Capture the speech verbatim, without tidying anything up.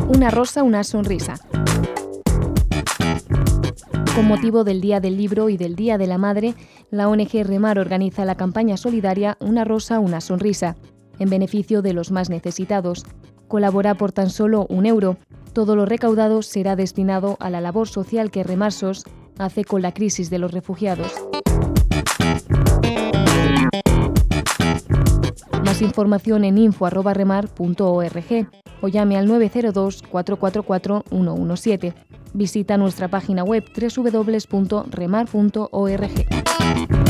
Una rosa, una sonrisa. Con motivo del Día del Libro y del Día de la Madre, la O N G Remar organiza la campaña solidaria Una rosa, una sonrisa, en beneficio de los más necesitados. Colabora por tan solo un euro. Todo lo recaudado será destinado a la labor social que Remarsos hace con la crisis de los refugiados. Más información en info arroba remar punto org o llame al nueve cero dos, cuatro cuatro cuatro, uno uno siete. Visita nuestra página web doble u doble u doble u punto remar punto org.